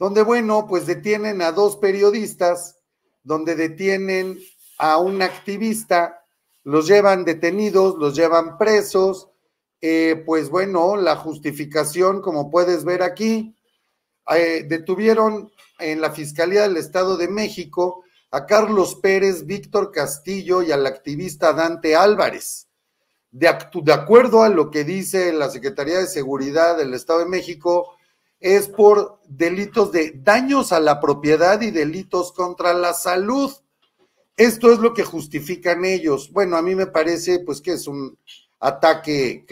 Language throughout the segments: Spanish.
donde, bueno, pues detienen a dos periodistas, donde detienen a un activista, los llevan detenidos, los llevan presos, pues bueno, la justificación, como puedes ver aquí, detuvieron en la Fiscalía del Estado de México a Carlos Pérez, Víctor Castillo y al activista Dante Álvarez. De acuerdo a lo que dice la Secretaría de Seguridad del Estado de México, es por delitos de daños a la propiedad y delitos contra la salud. Esto es lo que justifican ellos. Bueno, a mí me parece pues que es un ataque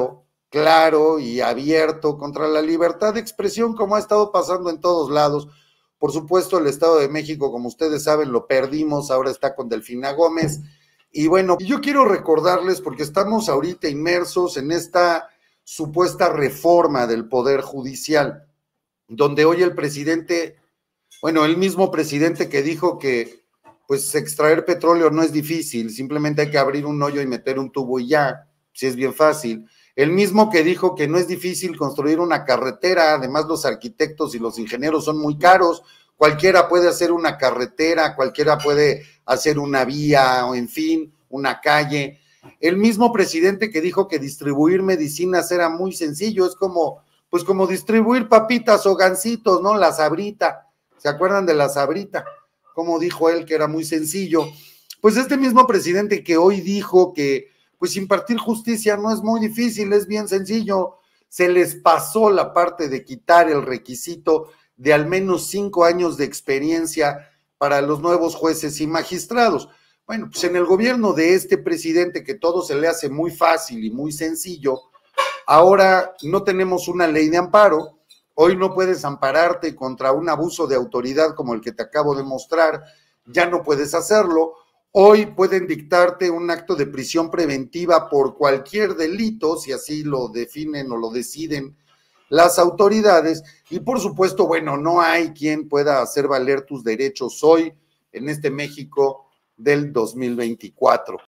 claro y abierto contra la libertad de expresión, como ha estado pasando en todos lados. Por supuesto, el Estado de México, como ustedes saben, lo perdimos, ahora está con Delfina Gómez. Y bueno, yo quiero recordarles, porque estamos ahorita inmersos en esta supuesta reforma del Poder Judicial, donde hoy el presidente, bueno, el mismo presidente que dijo que pues extraer petróleo no es difícil, simplemente hay que abrir un hoyo y meter un tubo y ya, si es bien fácil. El mismo que dijo que no es difícil construir una carretera, además los arquitectos y los ingenieros son muy caros, cualquiera puede hacer una carretera, cualquiera puede hacer una vía, o en fin, una calle. El mismo presidente que dijo que distribuir medicinas era muy sencillo, es como, pues como distribuir papitas o gancitos, ¿no? La Sabrita, ¿se acuerdan de la Sabrita? Como dijo él que era muy sencillo. Pues este mismo presidente que hoy dijo que pues impartir justicia no es muy difícil, es bien sencillo, se les pasó la parte de quitar el requisito de al menos 5 años de experiencia para los nuevos jueces y magistrados. Bueno, pues en el gobierno de este presidente, que todo se le hace muy fácil y muy sencillo, ahora no tenemos una ley de amparo. Hoy no puedes ampararte contra un abuso de autoridad como el que te acabo de mostrar, ya no puedes hacerlo. Hoy pueden dictarte un acto de prisión preventiva por cualquier delito, si así lo definen o lo deciden las autoridades. Y por supuesto, bueno, no hay quien pueda hacer valer tus derechos hoy en este México del 2024.